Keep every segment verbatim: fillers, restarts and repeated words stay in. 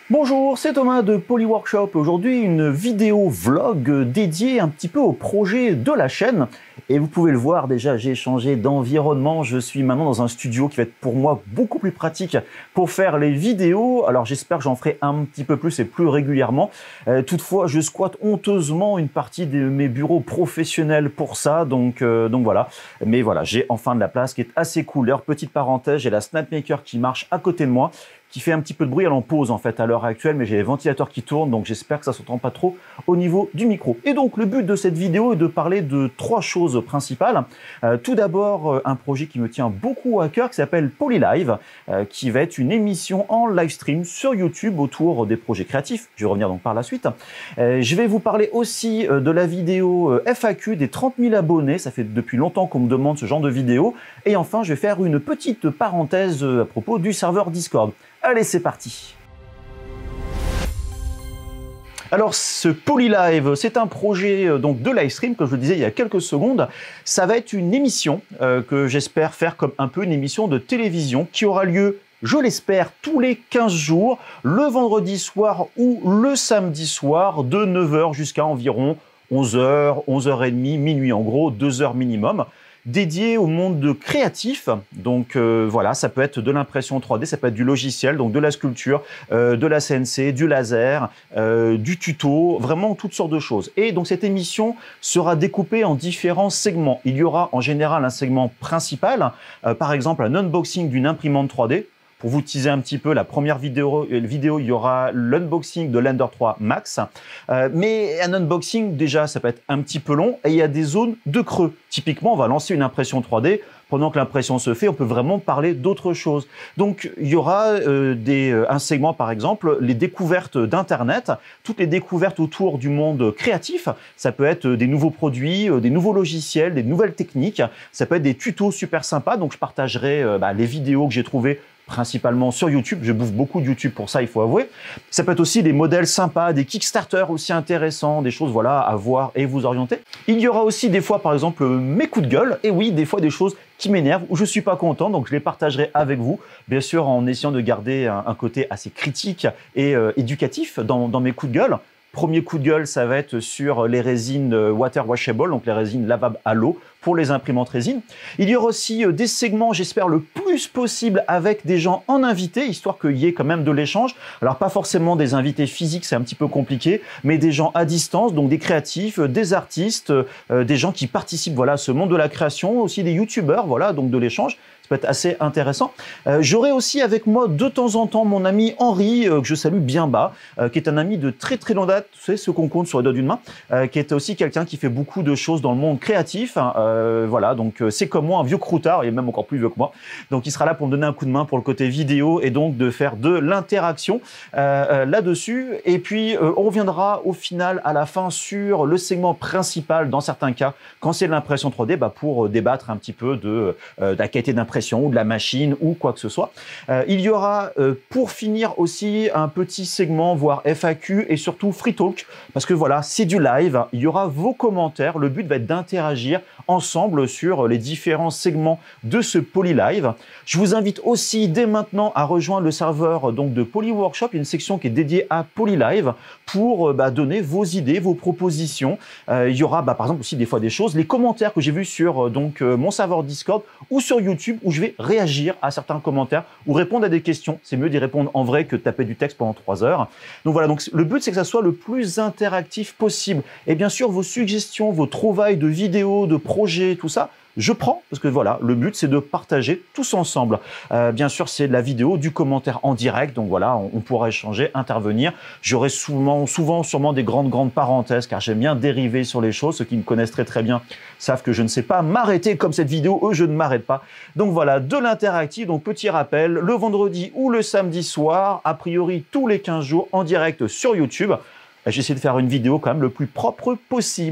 Bonjour, c'est Thomas de Polyworkshop. Aujourd'hui, une vidéo vlog dédiée un petit peu au projet de la chaîne. Et vous pouvez le voir déjà, j'ai changé d'environnement. Je suis maintenant dans un studio qui va être pour moi beaucoup plus pratique pour faire les vidéos. Alors j'espère que j'en ferai un petit peu plus et plus régulièrement. Euh, toutefois, je squatte honteusement une partie de mes bureaux professionnels pour ça. Donc, euh, donc voilà. Mais voilà, j'ai enfin de la place qui est assez cool. D'ailleurs, petite parenthèse, j'ai la Snapmaker qui marche à côté de moi, qui fait un petit peu de bruit. Elle en pause en fait à l'heure actuelle, mais j'ai les ventilateurs qui tournent, donc j'espère que ça ne s'entend pas trop au niveau du micro. Et donc le but de cette vidéo est de parler de trois choses principales. Euh, tout d'abord, euh, un projet qui me tient beaucoup à cœur qui s'appelle Polylive, euh, qui va être une émission en live stream sur YouTube autour des projets créatifs. Je vais revenir donc par la suite. Euh, je vais vous parler aussi euh, de la vidéo euh, F A Q des trente mille abonnés. Ça fait depuis longtemps qu'on me demande ce genre de vidéo. Et enfin, je vais faire une petite parenthèse euh, à propos du serveur Discord. Allez, c'est parti. Alors, ce Polylive, c'est un projet euh, donc de live stream, comme je le disais il y a quelques secondes. Ça va être une émission euh, que j'espère faire comme un peu une émission de télévision qui aura lieu, je l'espère, tous les quinze jours, le vendredi soir ou le samedi soir, de neuf heures jusqu'à environ onze heures, onze heures trente, minuit, en gros, deux heures minimum, dédié au monde de créatif. Donc euh, voilà, ça peut être de l'impression trois D, ça peut être du logiciel, donc de la sculpture, euh, de la C N C, du laser, euh, du tuto, vraiment toutes sortes de choses. Et donc cette émission sera découpée en différents segments. Il y aura en général un segment principal, euh, par exemple un unboxing d'une imprimante trois D. Pour vous teaser un petit peu, la première vidéo, euh, vidéo il y aura l'unboxing de l'Ender trois Max. Euh, mais un unboxing, déjà, ça peut être un petit peu long et il y a des zones de creux. Typiquement, on va lancer une impression trois D. Pendant que l'impression se fait, on peut vraiment parler d'autre chose. Donc, il y aura euh, des, euh, un segment, par exemple, les découvertes d'Internet, toutes les découvertes autour du monde créatif. Ça peut être des nouveaux produits, euh, des nouveaux logiciels, des nouvelles techniques. Ça peut être des tutos super sympas. Donc, je partagerai euh, bah, les vidéos que j'ai trouvées principalement sur YouTube. Je bouffe beaucoup de YouTube pour ça, il faut avouer. Ça peut être aussi des modèles sympas, des Kickstarter aussi intéressants, des choses voilà à voir et vous orienter. Il y aura aussi des fois, par exemple, mes coups de gueule. Et oui, des fois des choses qui m'énervent, où je suis pas content, donc je les partagerai avec vous, bien sûr en essayant de garder un, un côté assez critique et euh, éducatif dans, dans mes coups de gueule. Premier coup de gueule, ça va être sur les résines water washable, donc les résines lavables à l'eau pour les imprimantes résines. Il y aura aussi des segments, j'espère, le plus possible avec des gens en invité, histoire qu'il y ait quand même de l'échange. Alors pas forcément des invités physiques, c'est un petit peu compliqué, mais des gens à distance, donc des créatifs, des artistes, euh, des gens qui participent voilà, à ce monde de la création, aussi des youtubeurs, voilà, donc de l'échange. Ça peut être assez intéressant. Euh, J'aurai aussi avec moi de temps en temps mon ami Henri, euh, que je salue bien bas, euh, qui est un ami de très très longue date, vous savez, ce qu'on compte sur les doigts d'une main, euh, qui est aussi quelqu'un qui fait beaucoup de choses dans le monde créatif. Hein, euh, voilà, donc euh, c'est comme moi, un vieux croutard, il est même encore plus vieux que moi. Donc il sera là pour me donner un coup de main pour le côté vidéo et donc de faire de l'interaction euh, euh, là-dessus. Et puis euh, on reviendra au final, à la fin, sur le segment principal, dans certains cas, quand c'est de l'impression trois D, bah, pour euh, débattre un petit peu de, euh, de la qualité d'impression ou de la machine ou quoi que ce soit. Euh, il y aura euh, pour finir aussi un petit segment, voire F A Q et surtout Free Talk, parce que voilà, c'est du live, il y aura vos commentaires, le but va être d'interagir ensemble sur les différents segments de ce Polylive. Je vous invite aussi dès maintenant à rejoindre le serveur donc, de Polyworkshop, une section qui est dédiée à Polylive pour bah, donner vos idées, vos propositions. Euh, il y aura bah, par exemple aussi des fois des choses, les commentaires que j'ai vus sur donc, euh, mon serveur Discord ou sur YouTube, où je vais réagir à certains commentaires ou répondre à des questions. C'est mieux d'y répondre en vrai que de taper du texte pendant trois heures. Donc voilà, donc le but c'est que ça soit le plus interactif possible. Et bien sûr, vos suggestions, vos trouvailles de vidéos, de projets, tout ça, je prends, parce que voilà, le but c'est de partager tous ensemble. Euh, bien sûr, c'est de la vidéo, du commentaire en direct, donc voilà, on, on pourra échanger, intervenir. J'aurai souvent, souvent sûrement des grandes, grandes parenthèses, car j'aime bien dériver sur les choses. Ceux qui me connaissent très très bien savent que je ne sais pas m'arrêter comme cette vidéo, eux je ne m'arrête pas. Donc voilà, de l'interactif, donc petit rappel, le vendredi ou le samedi soir, a priori tous les quinze jours en direct sur YouTube. J'essaie de faire une vidéo quand même le plus propre possible.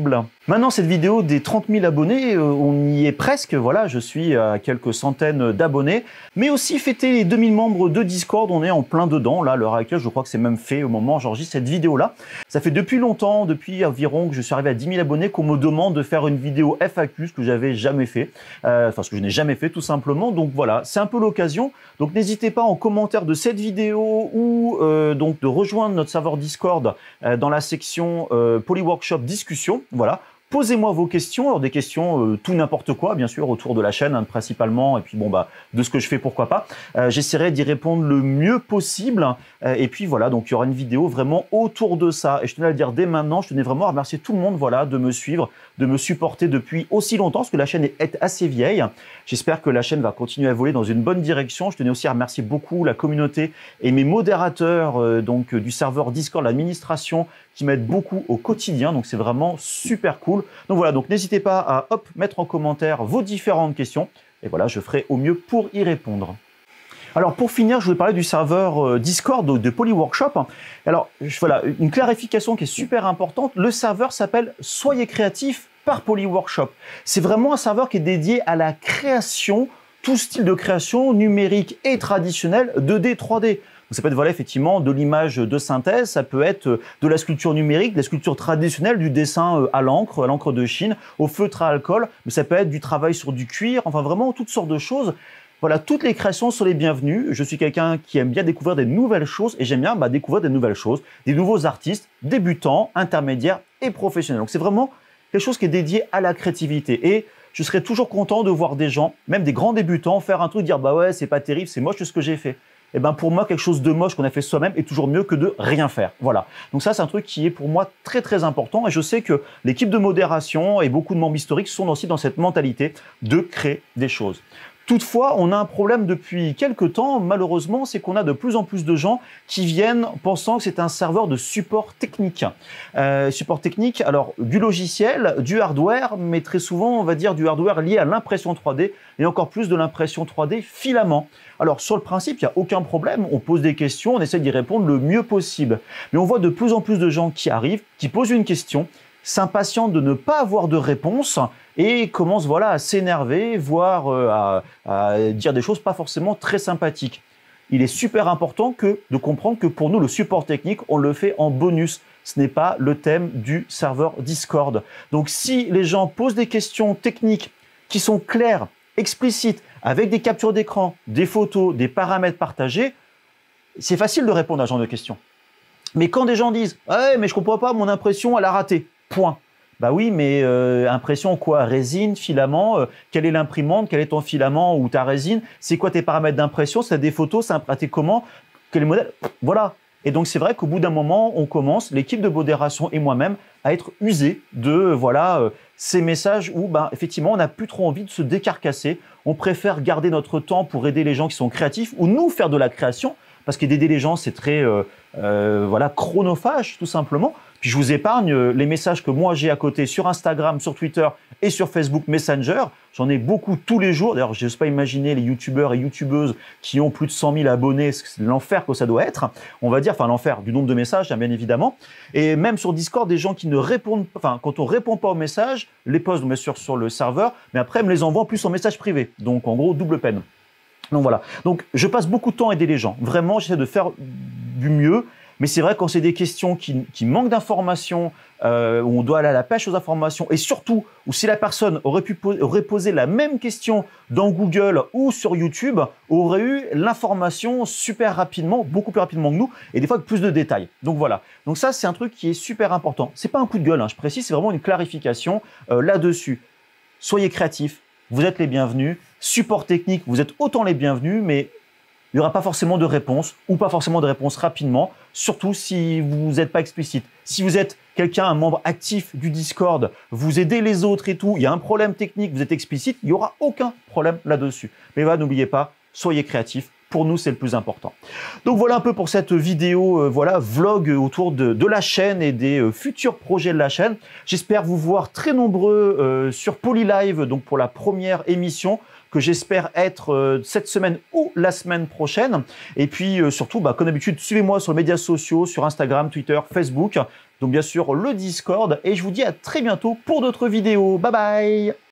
Maintenant, cette vidéo des trente mille abonnés, euh, on y est presque. Voilà, je suis à quelques centaines d'abonnés. Mais aussi fêter les deux mille membres de Discord, on est en plein dedans. Là, à l'heure actuelle, je crois que c'est même fait au moment où j'enregistre cette vidéo-là. Ça fait depuis longtemps, depuis environ que je suis arrivé à dix mille abonnés, qu'on me demande de faire une vidéo F A Q, ce que j'avais jamais fait. Euh, enfin, ce que je n'ai jamais fait, tout simplement. Donc voilà, c'est un peu l'occasion. Donc n'hésitez pas en commentaire de cette vidéo ou euh, donc de rejoindre notre serveur Discord euh, dans la section euh, Polyworkshop discussion. Voilà. Posez-moi vos questions, alors des questions euh, tout n'importe quoi, bien sûr, autour de la chaîne, hein, principalement, et puis bon, bah, de ce que je fais, pourquoi pas. Euh, J'essaierai d'y répondre le mieux possible. Euh, et puis voilà, donc il y aura une vidéo vraiment autour de ça. Et je tenais à le dire dès maintenant, je tenais vraiment à remercier tout le monde, voilà, de me suivre, de me supporter depuis aussi longtemps, parce que la chaîne est assez vieille. J'espère que la chaîne va continuer à voler dans une bonne direction. Je tenais aussi à remercier beaucoup la communauté et mes modérateurs euh, donc, du serveur Discord, l'administration, qui m'aident beaucoup au quotidien. Donc c'est vraiment super cool. Donc voilà, donc n'hésitez pas à hop, mettre en commentaire vos différentes questions. Et voilà, je ferai au mieux pour y répondre. Alors pour finir, je voulais parler du serveur Discord de Polyworkshop. Alors voilà, une clarification qui est super importante. Le serveur s'appelle Soyez créatif par Polyworkshop. C'est vraiment un serveur qui est dédié à la création, tout style de création numérique et traditionnelle deux D, trois D. Ça peut être voilà, effectivement de l'image de synthèse, ça peut être de la sculpture numérique, de la sculpture traditionnelle, du dessin à l'encre, à l'encre de Chine, au feutre à alcool, mais ça peut être du travail sur du cuir, enfin vraiment toutes sortes de choses. Voilà, toutes les créations sont les bienvenues. Je suis quelqu'un qui aime bien découvrir des nouvelles choses et j'aime bien bah, découvrir des nouvelles choses, des nouveaux artistes, débutants, intermédiaires et professionnels. Donc c'est vraiment quelque chose qui est dédié à la créativité. Et je serais toujours content de voir des gens, même des grands débutants, faire un truc, dire bah ouais, c'est pas terrible, c'est moche ce que j'ai fait. Et ben pour moi, quelque chose de moche qu'on a fait soi-même est toujours mieux que de rien faire. Voilà. Donc ça, c'est un truc qui est pour moi très très important. Et je sais que l'équipe de modération et beaucoup de membres historiques sont aussi dans cette mentalité de créer des choses. Toutefois, on a un problème depuis quelques temps, malheureusement, c'est qu'on a de plus en plus de gens qui viennent pensant que c'est un serveur de support technique. Euh, support technique, alors du logiciel, du hardware, mais très souvent, on va dire du hardware lié à l'impression trois D et encore plus de l'impression trois D filament. Alors sur le principe, il n'y a aucun problème, on pose des questions, on essaie d'y répondre le mieux possible. Mais on voit de plus en plus de gens qui arrivent, qui posent une question, s'impatientent de ne pas avoir de réponse et commencent voilà, à s'énerver, voire euh, à, à dire des choses pas forcément très sympathiques. Il est super important que, de comprendre que pour nous, le support technique, on le fait en bonus. Ce n'est pas le thème du serveur Discord. Donc si les gens posent des questions techniques qui sont claires, explicites, avec des captures d'écran, des photos, des paramètres partagés, c'est facile de répondre à ce genre de questions. Mais quand des gens disent « Ouais, mais je comprends pas, mon impression, elle a raté. » Point. Bah oui, mais euh, impression quoi? Résine, filament, euh, quelle est l'imprimante, quel est ton filament ou ta résine? C'est quoi tes paramètres d'impression? C'est des photos, c'est imprimé comment? Quel est le modèle? Voilà. Et donc c'est vrai qu'au bout d'un moment, on commence, l'équipe de modération et moi-même, à être usés de voilà euh, ces messages où bah, effectivement on n'a plus trop envie de se décarcasser. On préfère garder notre temps pour aider les gens qui sont créatifs ou nous faire de la création, parce qu'aider les gens c'est très euh, euh, voilà chronophage tout simplement. Puis je vous épargne les messages que moi j'ai à côté sur Instagram, sur Twitter et sur Facebook Messenger. J'en ai beaucoup tous les jours. D'ailleurs, je n'ose pas imaginer les youtubeurs et youtubeuses qui ont plus de cent mille abonnés. C'est l'enfer que ça doit être. On va dire, enfin l'enfer du nombre de messages, bien évidemment. Et même sur Discord, des gens qui ne répondent pas, enfin quand on répond pas aux messages, les postent bien sûr sur le serveur, mais après me les envoient en plus en message privé. Donc en gros, double peine. Donc voilà. Donc je passe beaucoup de temps à aider les gens. Vraiment, j'essaie de faire du mieux. Mais c'est vrai quand c'est des questions qui, qui manquent d'informations, euh, où on doit aller à la pêche aux informations, et surtout où si la personne aurait pu po aurait posé la même question dans Google ou sur YouTube, aurait eu l'information super rapidement, beaucoup plus rapidement que nous, et des fois avec plus de détails. Donc voilà. Donc ça, c'est un truc qui est super important. C'est pas un coup de gueule, hein, je précise, c'est vraiment une clarification euh, là-dessus. Soyez créatifs, vous êtes les bienvenus. Support technique, vous êtes autant les bienvenus, mais il n'y aura pas forcément de réponse ou pas forcément de réponse rapidement, surtout si vous n'êtes pas explicite. Si vous êtes quelqu'un, un membre actif du Discord, vous aidez les autres et tout, il y a un problème technique, vous êtes explicite, il n'y aura aucun problème là-dessus. Mais voilà, n'oubliez pas, soyez créatifs. Pour nous, c'est le plus important. Donc voilà un peu pour cette vidéo, euh, voilà, vlog autour de, de la chaîne et des euh, futurs projets de la chaîne. J'espère vous voir très nombreux euh, sur Polylive, donc pour la première émission. que j'espère être euh, cette semaine ou la semaine prochaine. Et puis euh, surtout, bah, comme d'habitude, suivez-moi sur les médias sociaux, sur Instagram, Twitter, Facebook. Donc bien sûr le Discord. Et je vous dis à très bientôt pour d'autres vidéos. Bye bye!